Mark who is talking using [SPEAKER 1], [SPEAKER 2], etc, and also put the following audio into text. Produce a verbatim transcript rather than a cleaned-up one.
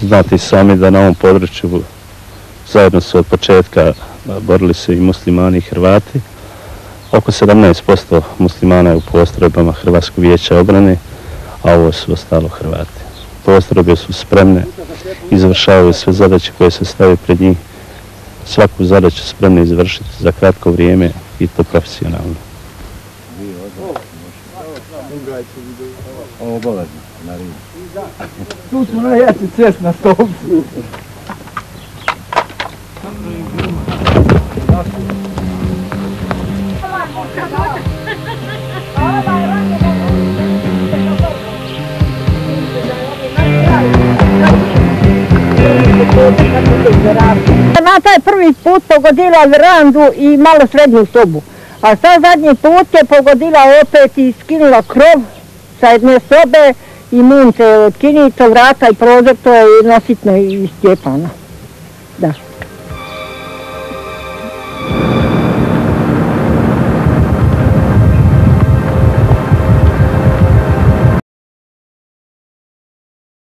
[SPEAKER 1] znate i sami da na ovom području zajedno su od početka borili se i muslimani i Hrvati. Oko sedamnaest posto muslimana je u postrojbama Hrvatskog vijeća obrane, a ovo su ostalo Hrvati. Postrojbe su spremne, izvršavaju sve zadaće koje se stave pred njih. Svaku zadaću spremne izvršiti za kratko vrijeme i to profesionalno.
[SPEAKER 2] Tu smo najjači cest na stolcu.
[SPEAKER 3] Na taj prvi put pogodila verandu i malo srednju sobu, a sad zadnji put je pogodila opet i skinula krov sa jedne sobe i munce od kinica, vrata i prozor, to je nositno i stjepano. Da.